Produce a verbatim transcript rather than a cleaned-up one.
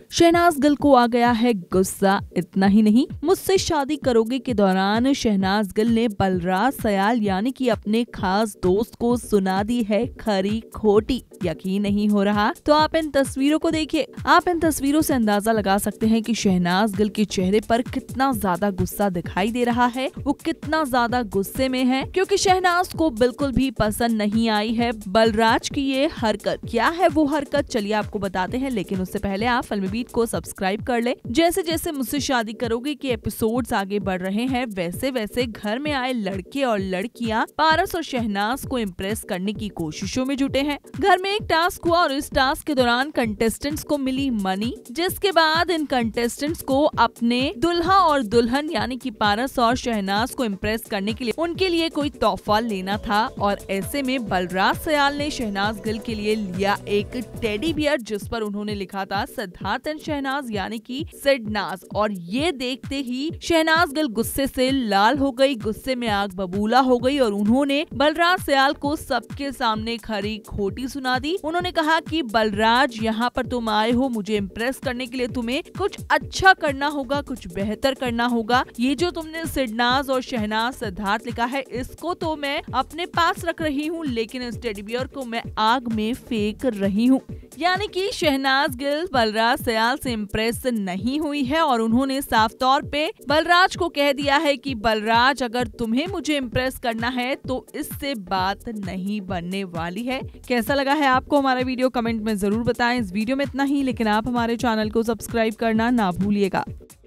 शहनाज गिल को आ गया है गुस्सा। इतना ही नहीं, मुझसे शादी करोगे के दौरान शहनाज गिल ने बलराज सयाल यानी कि अपने खास दोस्त को सुना दी है खरी खोटी। यकीन नहीं हो रहा तो आप इन तस्वीरों को देखिए। आप इन तस्वीरों से अंदाजा लगा सकते हैं कि शहनाज गिल के चेहरे पर कितना ज्यादा गुस्सा दिखाई दे रहा है। वो कितना ज्यादा गुस्से में है क्योंकि शहनाज को बिल्कुल भी पसंद नहीं आई है बलराज की ये हरकत। क्या है वो हरकत, चलिए आपको बताते हैं, लेकिन उससे पहले आप फिल्मी बीट को सब्सक्राइब कर ले। जैसे जैसे मुझसे शादी करोगे के एपिसोड्स आगे बढ़ रहे हैं, वैसे वैसे घर में आए लड़के और लड़कियां पारस और शहनाज को इम्प्रेस करने की कोशिशों में जुटे हैं। घर में एक टास्क हुआ और इस टास्क के दौरान कंटेस्टेंट्स को मिली मनी, जिसके बाद इन कंटेस्टेंट्स को अपने दुल्हा और दुल्हन यानी कि पारस और शहनाज को इम्प्रेस करने के लिए उनके लिए कोई तोहफा लेना था। और ऐसे में बलराज सयाल ने शहनाज गिल के लिए लिया एक टेडी बियर जिस पर उन्होंने लिखा था सिद्धार्थ एंड शहनाज यानी कि सिडनाज। और ये देखते ही शहनाज गिल गुस्से से लाल हो गई, गुस्से में आग बबूला हो गई और उन्होंने बलराज सयाल को सबके सामने खरी खोटी सुना दी। उन्होंने कहा कि बलराज, यहाँ पर तुम आए हो मुझे इम्प्रेस करने के लिए, तुम्हें कुछ अच्छा करना होगा, कुछ बेहतर करना होगा। ये जो तुमने सिडनाज और शहनाज सिद्धार्थ लिखा है इसको तो मैं अपने पास रख रही हूँ, लेकिन इस टेडी बियर को मैं आग में फेंक रही हूँ। यानी कि शहनाज गिल बलराज सयाल से इम्प्रेस नहीं हुई है और उन्होंने साफ तौर पे बलराज को कह दिया है कि बलराज, अगर तुम्हें मुझे इम्प्रेस करना है तो इससे बात नहीं बनने वाली है। कैसा लगा है आपको हमारा वीडियो, कमेंट में जरूर बताएं। इस वीडियो में इतना ही, लेकिन आप हमारे चैनल को सब्सक्राइब करना ना भूलिएगा।